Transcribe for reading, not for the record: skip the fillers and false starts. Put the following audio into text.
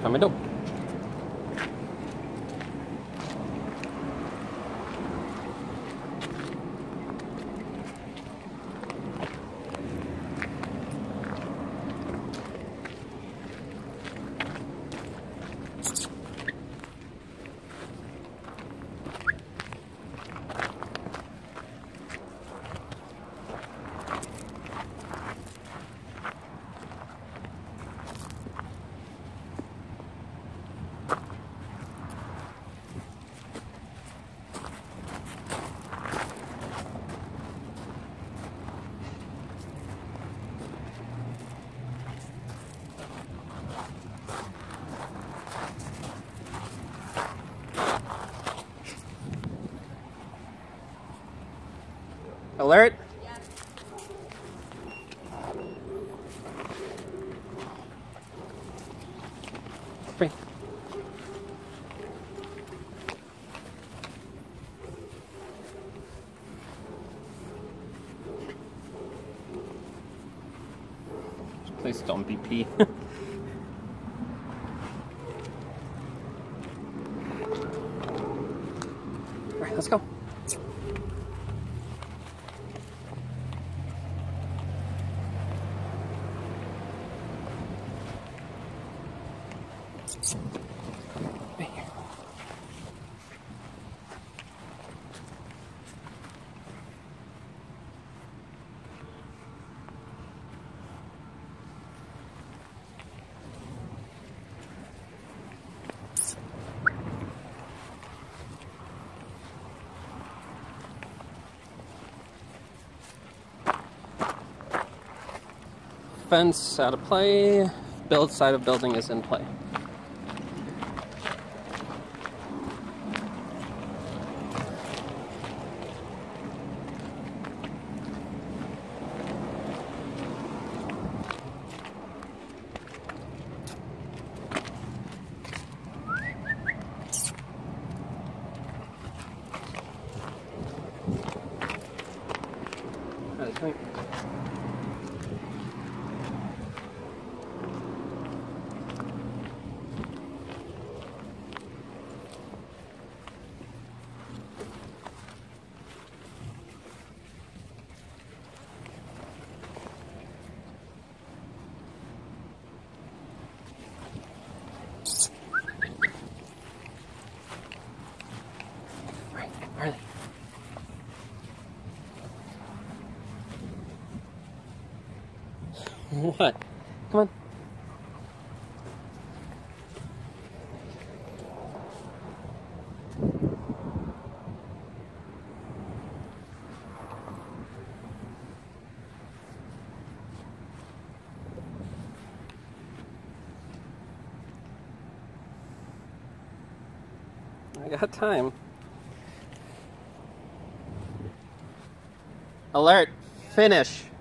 Find my dope. Alert! Free. Please don't be pee. Alright, let's go. Right here. Fence out of play. Build side of building is in play. Alright, come here. Right, where are they? What? Come on. I got time. Alert! Finish!